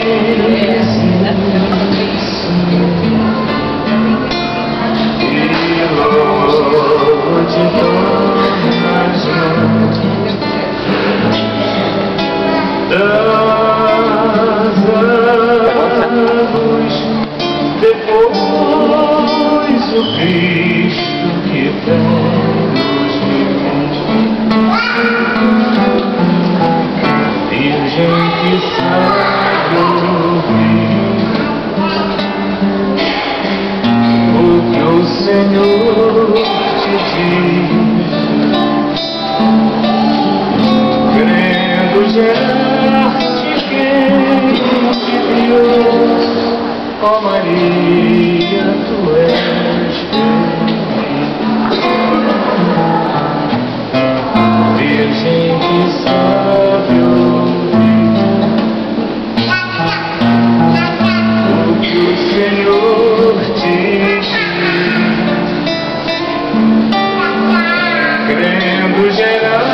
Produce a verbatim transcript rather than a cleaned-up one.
Depois o Cristo que vemos Virgem que sabe ouvir o que o Senhor te diz, crendo gerar-te quem te criou. Ó Maria, tu és Virgem que sabe ouvir o que o Senhor te diz, crendo gerar